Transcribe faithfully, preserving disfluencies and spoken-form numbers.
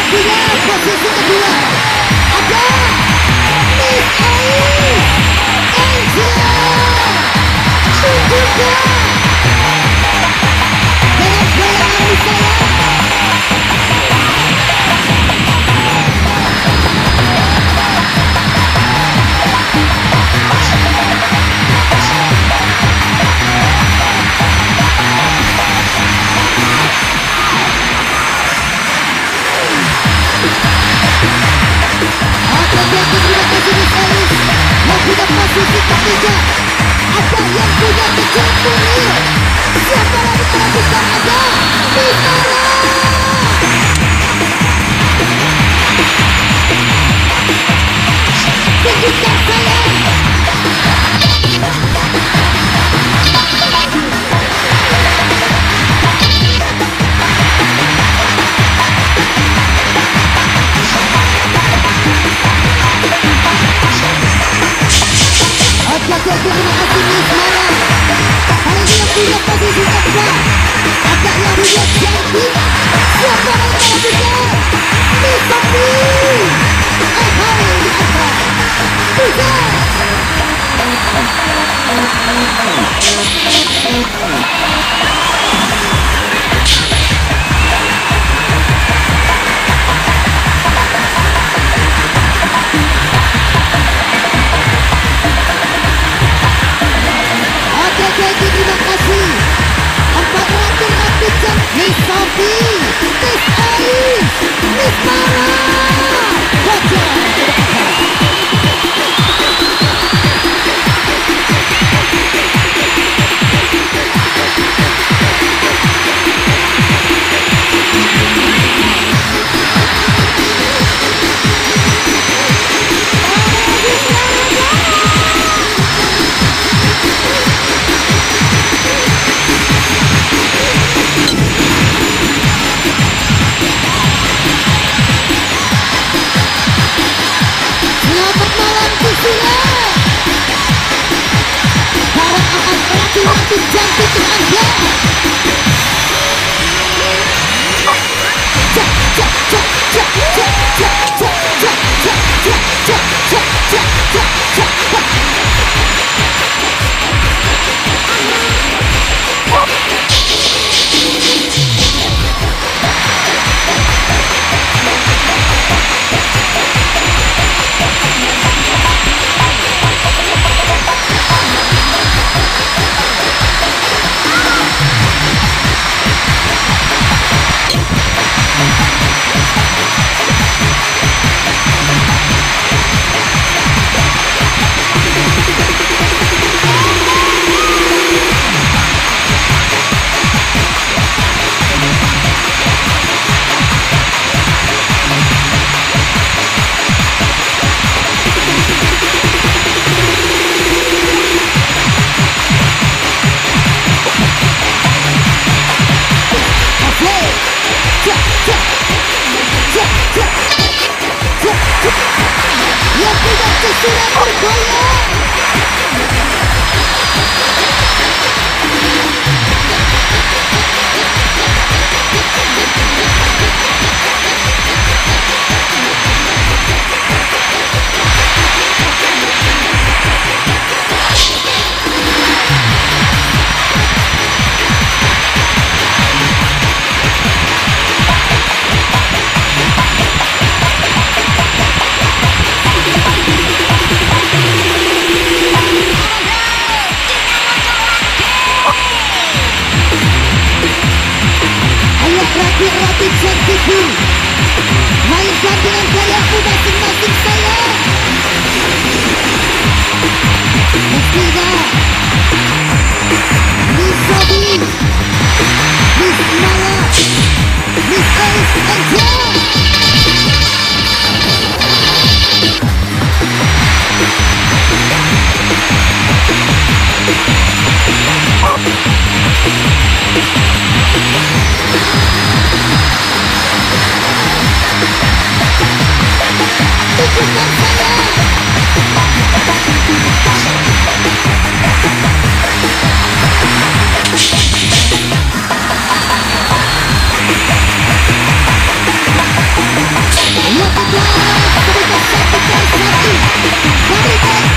punya posisi kedua ada Miss Ais Angela Tunjukkan dengan gaya Ais saya. Yang punya posisi ketiga ada yang punya kecil kuning. Siapa yang diperhatikan ada Bitara. Tunjukkan saya. Oke, terima kasih Miss Mara. Kali ini yang punya posisi keempat ada yang punya cantik. Siapa yang terhatikan? Miss Sophie. Eh, hari di atas bisa. Terima kasih empat ratus ratusan Miss Sophie, Miss Ais, Miss Mara. Wajah cantik Anda. Cak cak cak cak cak cak cak cak cak cak cak cak cak cak cak. Yang punya kesulitan bergoyang. Rapi-rapi cantikku, mainkan dengan gayamu masing-masing sayang. Mestinya Miss Sophie, Miss Mara, Miss Ais Angela. Tunjukkan saya. Yang kedua, sebagai satu per satu. Dari